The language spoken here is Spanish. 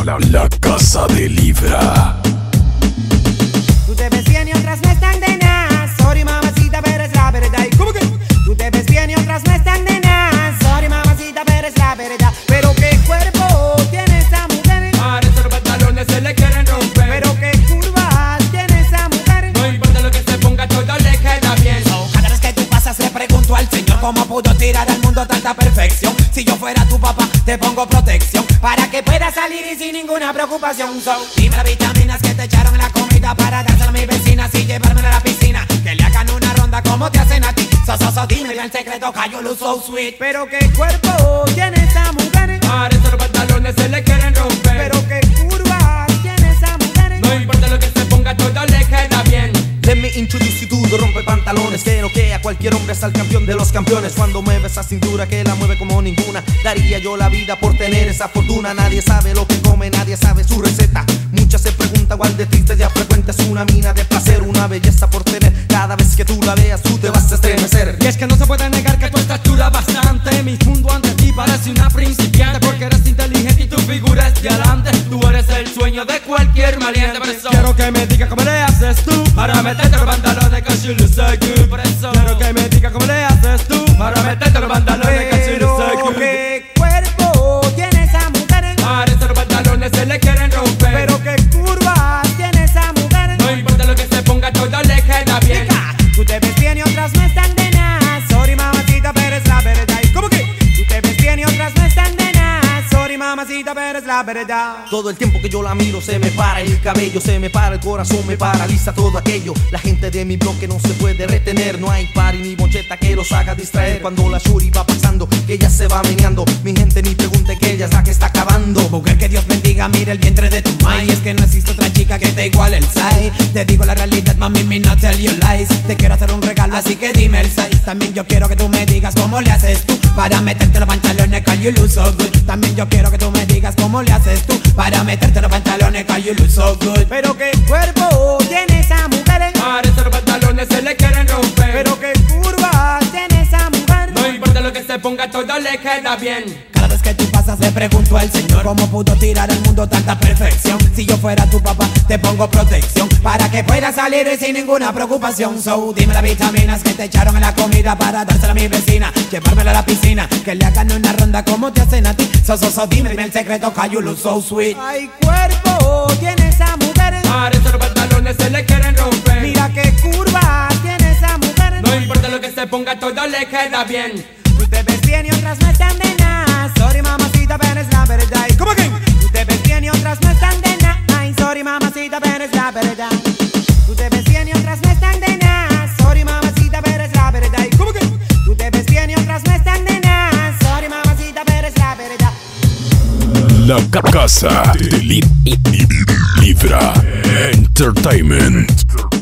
La Casa de Libra. Tú te ves bien y otras no están de nada. Sorry mamacita, pero es la verdad. ¿Cómo que? Tú te ves bien y otras no están de nada. Sorry mamacita, pero es la verdad. Pero qué cuerpo tiene esa mujer. Ahora esos pantalones se le quieren romper. Pero qué curvas tiene esa mujer. No importa lo que se ponga, todo le queda bien. Cada vez que tú pasas le pregunto al Señor cómo pudo tirar al mundo tanta perfección. Si yo fuera tu papá te pongo protección para que puedas salir y sin ninguna preocupación. So, dime las vitaminas que te echaron en la comida para dársela a mi vecina y llevármela a la piscina. Que le hagan una ronda como te hacen a ti. Dime el secreto que yo lo so sweet. Pero qué cuerpo tiene esa mujer. Ahora esos pantalones se le quieren romper. Pero qué curvas tiene esa mujer. No importa lo que se ponga, todo le queda bien. Let me introduce you to the rompe pantalones. Que no que a cualquier hombre es el campeón de los campeones. Cuando mueve esa cintura que la mueve como ninguna. Daría yo la vida por tener esa fortuna. Nadie sabe lo que come, nadie sabe su receta. Muchas se preguntan cuál de tristes ya frecuentes. Una mina de placer, una belleza por tener. Cada vez que tú la veas tú te vas a estremecer. Y es que no se puede negar que tú estás chula bastante. Mi mundo ante ti parece una principiante. Porque eres inteligente y tu figura es de adelante. Tú eres el sueño de cualquier valiente. Por eso quiero que me digas cómo le haces tú para meterte los pantalones, cause you look so good. Por eso quiero que me digas cómo le haces tú para meterte los pantalones, cause you look so good. Qué cuerpo tiene esa mujer. Ahora esos pantalones se le quieren romper. Pero qué curvas tiene esa mujer. No importa lo que se ponga, todo le queda bien. Tú te ves bien y otras no están de nada. Sorry mamacita, pero es la verdad. ¿Cómo que? Tú te ves bien y otras no están de nada. Sorry mamacita, pero es la verdad. Todo el tiempo que yo la miro se me para el cabello, se me para el corazón, me paraliza todo aquello. La gente de mi bloque no se puede retener. No hay party ni boncheta que los haga distraer. Cuando la shuri va pasando, que ella se va meneando. Mi gente ni pregunte que ella es la que está acabando. Mujer, que Dios bendiga, mira el vientre de tu mai. Es que no existe otra chica que te iguale el size. Te digo la realidad, mami, me no tell you lies. Te quiero hacer un regalo, así que dime el size. También yo quiero que tú me digas cómo le haces tú para meterte los pantalones, cause you look so good. También yo quiero que tú me digas cómo le haces tú para meterte los pantalones, cause you look so good. Pero qué cuerpo tiene esa mujer. Ahora esos pantalones se le quieren romper. Pero qué curvas tiene esa mujer. No importa lo que se ponga, todo le queda bien. Cada vez que tú pasas le pregunto al Señor cómo pudo tirar al mundo tanta perfección. Si yo fuera tu papá te pongo protección para que puedas salir sin ninguna preocupación. So, dime las vitaminas que te echaron en la comida para dársela a mi vecina, llevármela a la piscina, que le hagan una ronda como te hacen a ti. Dime el secreto, cause you look so sweet. Ay, cuerpo tiene esa mujer. Ahora esos pantalones se le quieren romper. Mira qué curva tiene esa mujer. No importa lo que se ponga, todo le queda bien. Tú te ves bien y otras no están de nada. Sorry mamacita, pero es la verdad. ¿Cómo que? Tú te ves bien y otras no están de nada. Ay, sorry mamacita, pero es la verdad. Tú te ves bien y otras no están de nada. Sorry mamacita, pero es la verdad. ¿Cómo que? Tú te ves bien y otras no están de nada. Sorry mamacita, pero es la verdad. La Casa de Libra Entertainment.